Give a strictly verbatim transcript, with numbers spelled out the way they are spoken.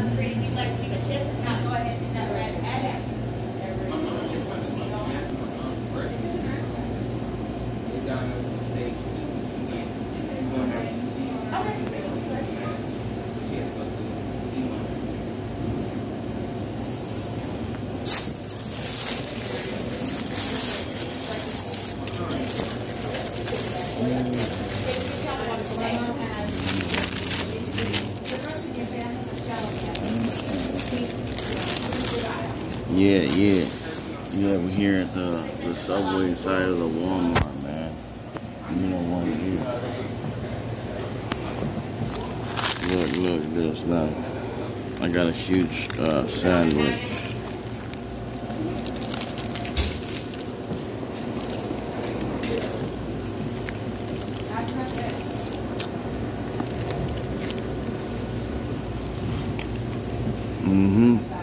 If you'd like to leave a tip, now go ahead and hit that red X. Yeah, yeah. Yeah, we're here at the, the subway side of the Walmart, man. You know what it is. Look, look at this now. I got a huge uh, sandwich. Mm-hmm.